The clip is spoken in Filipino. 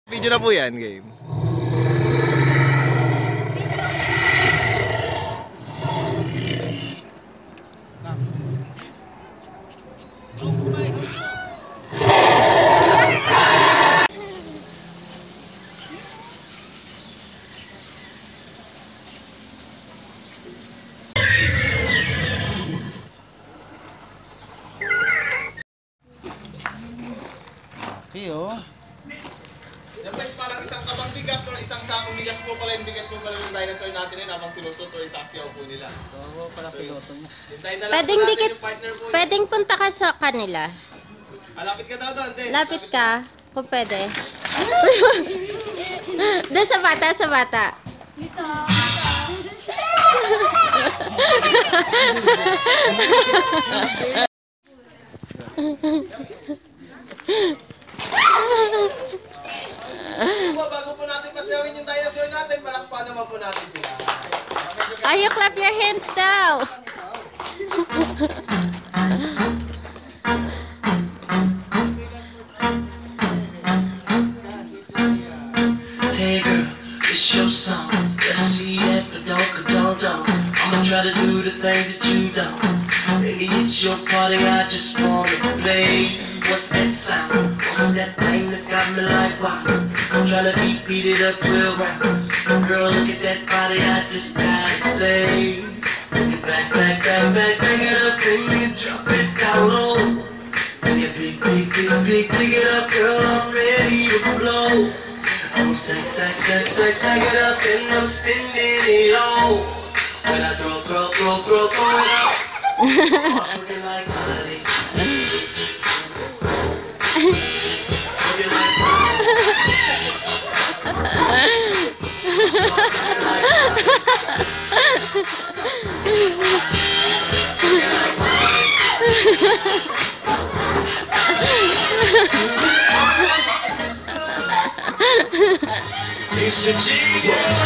Video na po yan, game. Iyo. Yan guys, parang isang kabang bigas o isang sakong bigas po pala yung bigat po pala yung dinosaur natin yun habang sinusunod o isaksiyaw po nila. Oo, pala piloto niya. Pwedeng dikit, pwedeng punta ka sa kanila. Lapit ka daw doon, din. Lapit ka, kung pwede. Doon sa bata, sa bata. Dito. Bago po natin pasawin yung dinosaur natin, palakpan naman po natin sila. You clap your hands now. Hey girl, it's your song. Let's see that ba-dunk-a-dunk-dunk. I'ma try to do the things that you don't. Maybe it's your party, I just wanna play. What's that sound? What's that thing that's got me like wow? I'm trying to beat it up 12 rounds. Girl, look at that body, I just gotta say. Back it up and you drop it down low. When you pick it up, girl, I'm ready to blow. I'm stack it up and I'm spinning it all. When I throw it up, I'm looking like money. It's the genius.